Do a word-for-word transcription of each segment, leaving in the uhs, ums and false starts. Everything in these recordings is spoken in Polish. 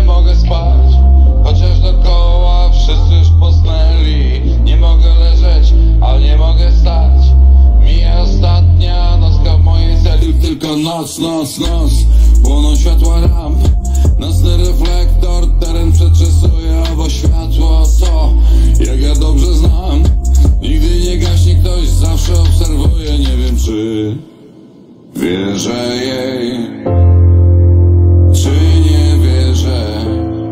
mogę spać, chociaż dookoła wszyscy już posnęli. Nie mogę leżeć, ale nie mogę stać. Mija ostatnia nocka w mojej celi. Tylko noc, noc, noc, płoną światła ramp. Nocny reflektor, teren przetrzesuje, bo światło to, jak ja dobrze znam, nigdy nie gaśnie, ktoś zawsze obserwuje. Nie wiem, czy wierzę jej, czy nie wierzę.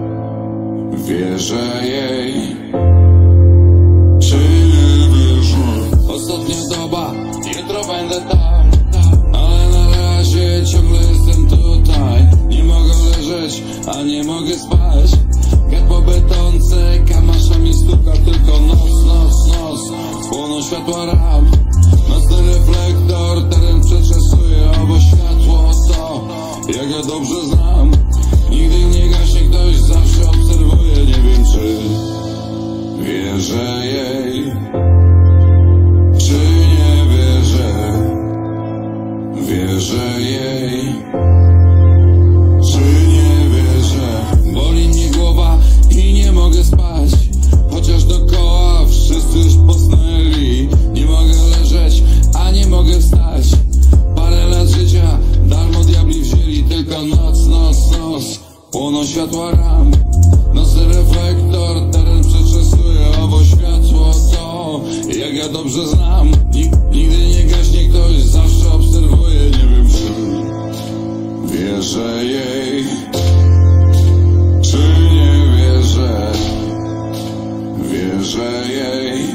Wierzę jej, czy nie wierzę. Ostatnia doba, jutro będę tam, ale na razie ciągle jestem tutaj. Nie mogę leżeć, a nie mogę spać. Get po betonce, kamasza mi stuka. Tylko noc, noc, noc, płoną światła ramp. Nocny reflektor, teren przetrzesuje, bo światło to, jak ja dobrze znam, nigdy nie gaśnie, ktoś zawsze obserwuje. Nie wiem, czy wierzę jej, czy nie wierzę. Wierzę jej, czy nie wierzę. Boli mnie głowa i nie mogę spać, chociaż dookoła wszyscy już posnęli. Nie mogę leżeć, a nie mogę wstać. Parę lat życia darmo diabli wzięli. Tylko noc, noc, noc, płoną światła ramp. Nocny reflektor, teren przetrzesuje, bo światło to, jak ja dobrze znam, nigdy nie gaśnie, ktoś zawsze obserwuje. Nie wiem, czy wierzę jej, czy nie wierzę. Wierzę jej,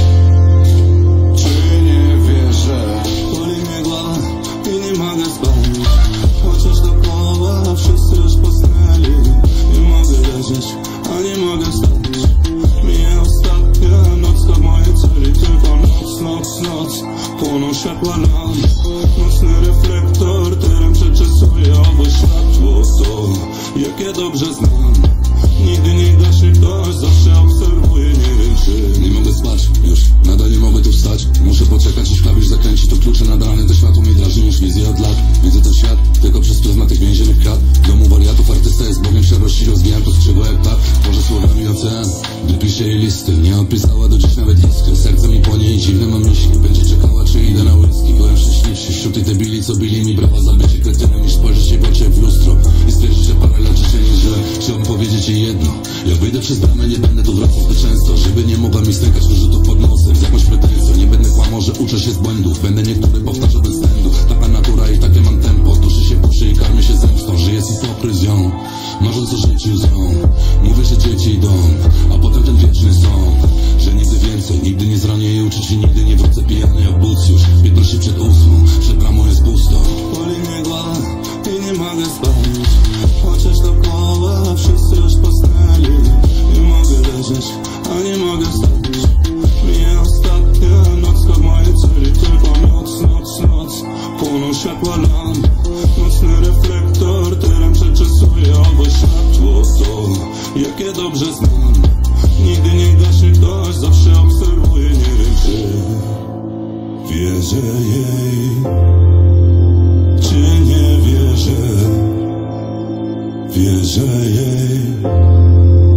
czy nie wierzę. Boli mnie głowa i nie mogę spać, chociaż dookoła wszyscy już posnęli. Nie mogę leżeć, a nie mogę stać. Mija ostatnia nocka w mojej celi. Tylko noc, noc, noc, płoną światła lamp. Nocny reflektor, teren przeczesuje, bo światło to, jak ja dobrze znam, nigdy nie gaśnie, ktoś zawsze obserwuje. Nie wiem, czy nie mogę spać, już nadal nie mogę tu wstać. Muszę poczekać, aż klawisz zakręci, to klucze nad ranem. To światło mi drażni już wizję od lat. Widzę ten świat tylko przez pryzmat tych więziennych krat. W domu wariatów artysta jest bogiem szarości. Rozwijam to skrzydło jak ptak, tworzę słowami ocean, gdy piszę jej listy. Nie odpisała do dziś nawet iskry. Serce mi płonie i dziwne mam myśli. Będzie czekała, czy idę na whisky. Byłem szczęśliwszy wśród tych debili, co bili mi brawa za bycie kretynem, niż spojrzeć jej w oczy w lustro i stwierdzić, że parę lat życia nie źle. Chciałbym powiedzieć jej jedno: jak wyjdę przez bramę, nie będę tu wracał zbyt często, żeby nie mogła mi stękać wyrzutów pod nosem z jakąś pretensją. Nie będę kłamał, że uczę się z błędów, będę niektóre powtarzał bez względu. Taka natura i takie mam tempo, duszy się puszy i karmię się zemstą. Żyję z hipokryzją, marząc o życiu z nią. Mówię, że dzieci idą, a potem ten wieczny sąd, że nigdy więcej, nigdy nie zranię jej uczuć i nigdy nie wrócę pijany jak but już piętnaście przed ósmą, przed bramą jest pusto. boli mnie głowa i nie mogę spać, chociaż dookoła wszyscy już posnęli. Nie mogę leżeć, a nie mogę stać. Mija ostatnia nocka w mojej celi. Tylko noc, noc, noc, płoną światła lamp. Nocny reflektor, teren przeczesuje, bo światło to, jak ja dobrze znam, nigdy nie gaśnie, ktoś zawsze obserwuje. Nie wiem, czy wierzę jej, czy nie wierzę. Wierzę jej.